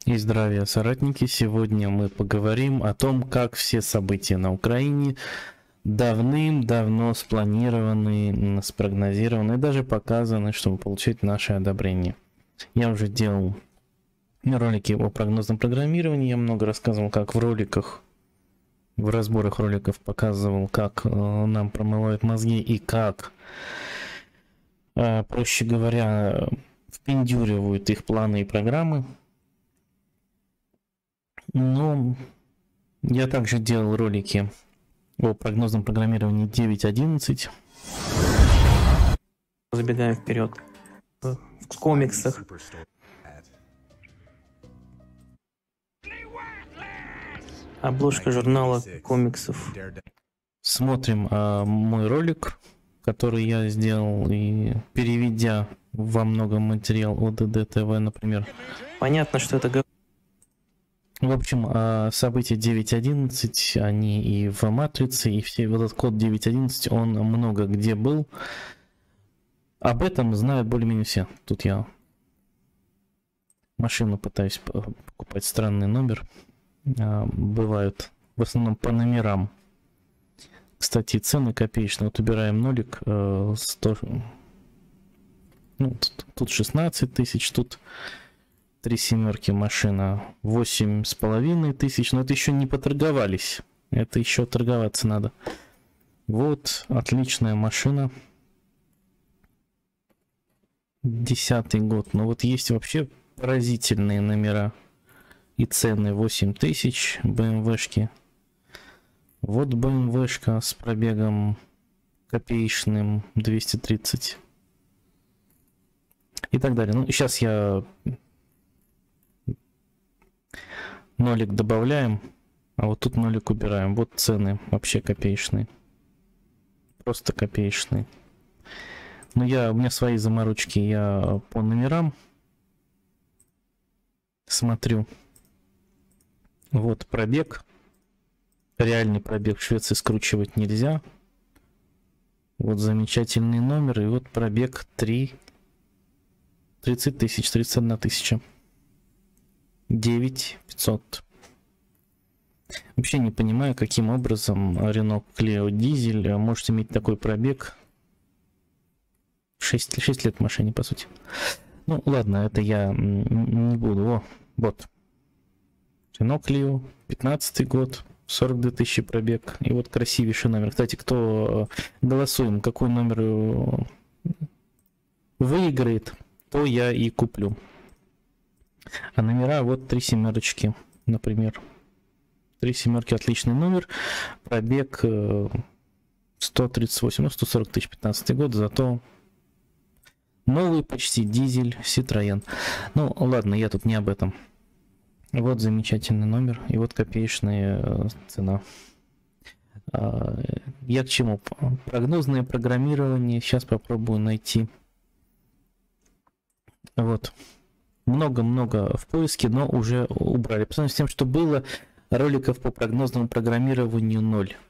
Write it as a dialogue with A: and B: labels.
A: И здравия, соратники! Сегодня мы поговорим о том, как все события на Украине давным-давно спланированы, спрогнозированы и даже показаны, чтобы получить наше одобрение. Я уже делал ролики о прогнозном программировании, я много рассказывал, как в роликах, в разборах роликов показывал, как нам промывают мозги и как, проще говоря, впендюривают их планы и программы. Но я также делал ролики о прогнозном программировании 9.11.
B: Забегая вперед, в комиксах. Обложка журнала комиксов.
A: Смотрим мой ролик, который я сделал, и переведя во много материал о ДД-ТВ, например.
B: Понятно, что это...
A: В общем, события 9.11, они и в матрице, и все, вот этот код 9.11, он много где был. Об этом знают более-менее все. Тут я машину пытаюсь покупать, странный номер. Бывают в основном по номерам. Кстати, цены копеечные. Вот убираем нолик, 100, ну, тут 16 тысяч, тут 3 семерки машина, 8,5 тысяч, но это еще не поторговались, это еще торговаться надо. Вот, отличная машина, 10-й год, но вот есть вообще поразительные номера и цены. 8 тысяч BMW-шки, вот BMW-шка с пробегом копеечным 230 и так далее. Ну, сейчас я нолик добавляем, а вот тут нолик убираем. Вот цены вообще копеечные, просто копеечные. Но у меня свои заморочки, я по номерам смотрю. Вот пробег, реальный пробег в Швеции скручивать нельзя. Вот замечательный номер, и вот пробег 30 тысяч, 31 тысяча. 9500. Вообще не понимаю, каким образом Renault Clio дизель может иметь такой пробег. 6 лет машине, по сути. Ну ладно, это я не буду. О, вот Renault Clio, 15 год, 42 тысячи пробег. И вот красивейший номер. Кстати, кто голосуем, какой номер выиграет, то я и куплю. А номера вот 3 семерочки, например. 3 семерки, отличный номер. Пробег 138, ну 140 тысяч, 15 год, зато новый почти дизель Citroёn. Ну ладно, я тут не об этом. Вот замечательный номер и вот копеечная цена. Я к чему? Прогнозное программирование. Сейчас попробую найти. Вот. Много-много в поиске, но уже убрали. По сравнению с тем, что было, роликов по прогнозному программированию 0.